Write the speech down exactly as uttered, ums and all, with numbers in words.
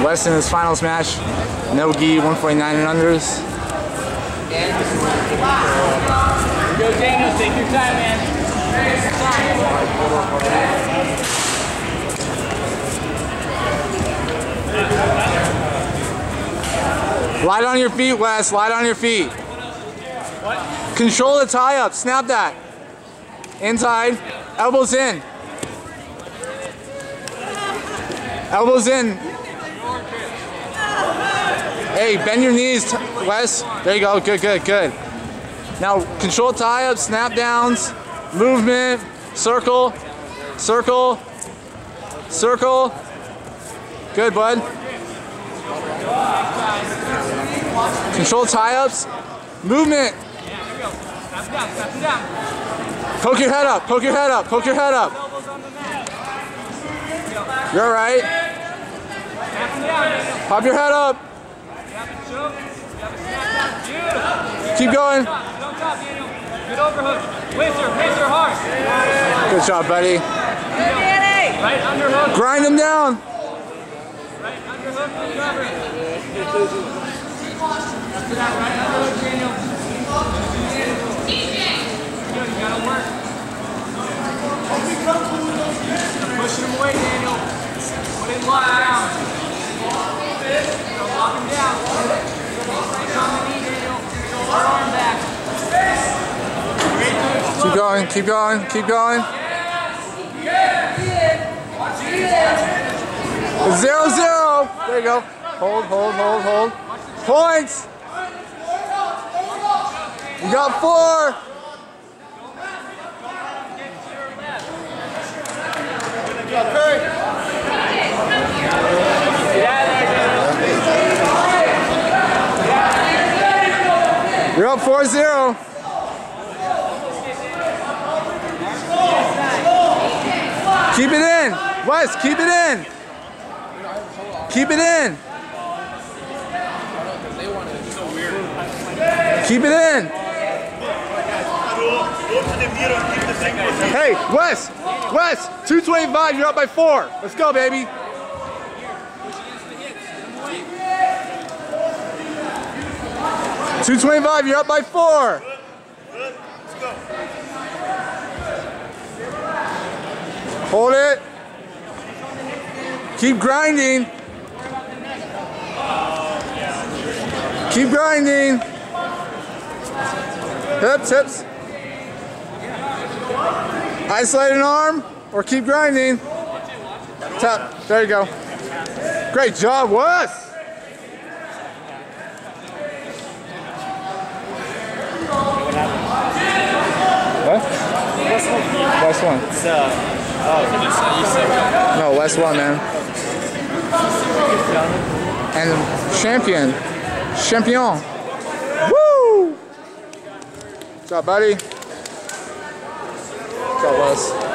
Wes in his final smash. No gi, one forty-nine and unders. Go Daniel, take your time, man. Take your time. Light on your feet, Wes. Light on your feet. What? Control the tie up. Snap that. Inside. Elbows in. Elbows in. Hey, bend your knees, Wes. There you go. Good, good, good. Now control tie up, snap downs, movement, circle, circle, circle. Good, bud. Control tie ups, movement. Poke your head up, poke your head up, poke your head up. You're all right. Pop your head up. Keep going. Good overhook. Whizzer, whizzer hard. Good job, buddy. Right underhook. Grind him down. Right underhook. Recover. After that, right underhook, Daniel. Good, you gotta work. Pushing him away, Daniel. Put him locked down. Lock him down. Stay on the knee, Daniel. Arm back. Keep going, keep going, keep going. Zero, zero. There you go. Hold, hold, hold, hold. Points. You got four. You're up four zero. Keep it in. Wes, keep it in. Keep it in. Keep it in. Hey, Wes. Wes, two twenty-five, you're up by four. Let's go, baby. two twenty-five, you're up by four. Hold it. Keep grinding. Keep grinding. Hips, hips. Isolate an arm or keep grinding. Tap. There you go. Great job, Wes. What? West one. It's, uh, oh, it's, uh, you said no, West one, man. And champion. Champion. Woo! What's up, buddy? What's up, Wes?